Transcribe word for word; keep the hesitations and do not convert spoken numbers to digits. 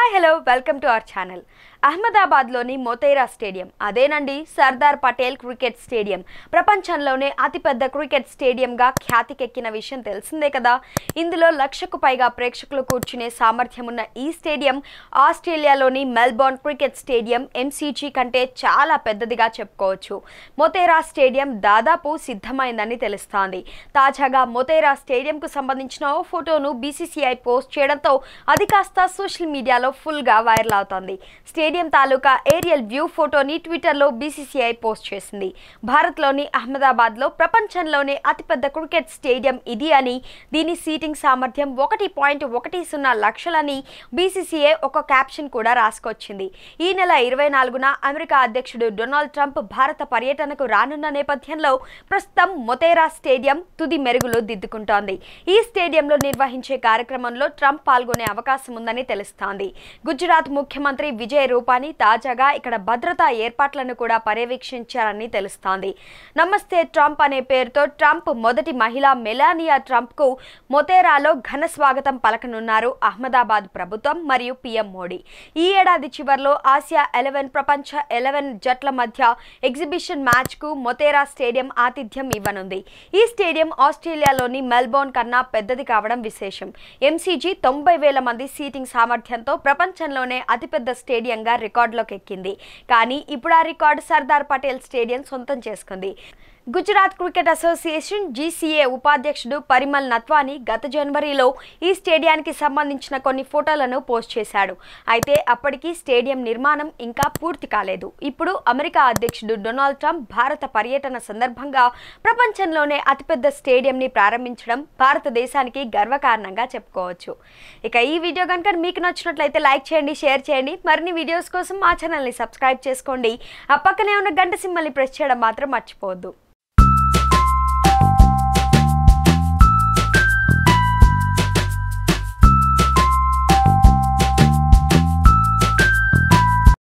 Hi hello welcome to our channel. అహ్మదాబాద్లోని Motera stadium అదేనండి Sardar Patel cricket stadium. ప్రపంచంలోనే అతిపెద్ద క్రికెట్ స్టేడియంగా ఖ్యాతికెక్కిన విషయం తెలిసిందే కదా. ఇందులో లక్షకు పైగా ప్రేక్షకులు కూర్చునే సామర్థ్యం ఉన్న ఈ స్టేడియం ఆస్ట్రేలియాలోని మెల్బోర్న్ క్రికెట్ స్టేడియం ఎంసీజీ కంటే చాలా పెద్దదిగా చెప్పుకోవచ్చు. మొతేరా స్టేడియం దాదాపు సిద్ధమైందని తెలుస్తోంది. తాజాగా మొతేరా స్టేడియంకు సంబంధించిన ఓ ఫోటోను బీసీసీఐ పోస్ట్ చేయడంతో అది కాస్త సోషల్ మీడియాలో ఫుల్గా వైరల్ అవుతోంది. స్టేడియం తాలూకా ఏరియల్ వ్యూ ఫోటోని ట్విట్టర్లో బీసీసీఐ పోస్ట్ చేసింది. భారత్లోని అహ్మదాబాద్లో ప్రపంచంలోనే అతిపెద్ద క్రికెట్ స్టేడియం ఇది అని, దీని సీటింగ్ సామర్థ్యం ఒకటి పాయింట్ ఒకటి సున్నా లక్షలని బీసీసీఐ ఒక క్యాప్షన్ కూడా రాసుకొచ్చింది. ఈ నెల ఇరవై నాలుగున అమెరికా అధ్యక్షుడు డొనాల్డ్ ట్రంప్ భారత పర్యటనకు రానున్న నేపథ్యంలో ప్రస్తుతం మొతేరా స్టేడియం తుది మెరుగులు దిద్దుకుంటోంది. ఈ స్టేడియంలో నిర్వహించే కార్యక్రమంలో ట్రంప్ పాల్గొనే అవకాశం ఉందని తెలుస్తోంది. గుజరాత్ ముఖ్యమంత్రి విజయ్ రూపానీ తాజాగా ఇక్కడ భద్రతా ఏర్పాట్లను కూడా పర్యవేక్షించారని తెలుస్తోంది. నమస్తే ట్రంప్ అనే పేరుతో ట్రంప్ మొదటి మహిళ మెలానియా ట్రంప్ కు మొతేరాలో ఘన స్వాగతం పలకనున్నారు అహ్మదాబాద్ ప్రభుత్వం మరియు పీఎం మోడీ. ఈ ఏడాది చివరిలో ఆసియా ఎలెవెన్ ప్రపంచ ఎలెవెన్ జట్ల మధ్య ఎగ్జిబిషన్ మ్యాచ్ కు మొతేరా స్టేడియం ఆతిథ్యం ఇవ్వనుంది. ఈ స్టేడియం ఆస్ట్రేలియాలోని మెల్బోర్న్ కన్నా పెద్దది కావడం విశేషం. ఎంసీజీ తొంభై వేల మంది సీటింగ్ సామర్థ్యంతో ప్రపంచంలోనే అతిపెద్ద స్టేడియంగా రికార్డులోకి ఎక్కింది. కానీ ఇప్పుడు ఆ రికార్డు సర్దార్ పటేల్ స్టేడియం సొంతం చేసుకుంది. గుజరాత్ క్రికెట్ అసోసియేషన్ జీసీఏ ఉపాధ్యక్షుడు పరిమల్ నత్వానీ గత జనవరిలో ఈ స్టేడియానికి సంబంధించిన కొన్ని ఫోటోలను పోస్ట్ చేశాడు. అయితే అప్పటికి స్టేడియం నిర్మాణం ఇంకా పూర్తి కాలేదు. ఇప్పుడు అమెరికా అధ్యక్షుడు డొనాల్డ్ ట్రంప్ భారత పర్యటన సందర్భంగా ప్రపంచంలోనే అతిపెద్ద స్టేడియంని ప్రారంభించడం భారతదేశానికి గర్వకారణంగా చెప్పుకోవచ్చు. ఇక ఈ వీడియో కనుక మీకు నచ్చినట్లయితే లైక్ చేయండి, షేర్ చేయండి. మరిన్ని వీడియోస్ కోసం మా ఛానల్ని సబ్స్క్రైబ్ చేసుకోండి. ఆ పక్కనే ఉన్న గంట సింబల్ని ప్రెస్ చేయడం మాత్రం మర్చిపోవద్దు.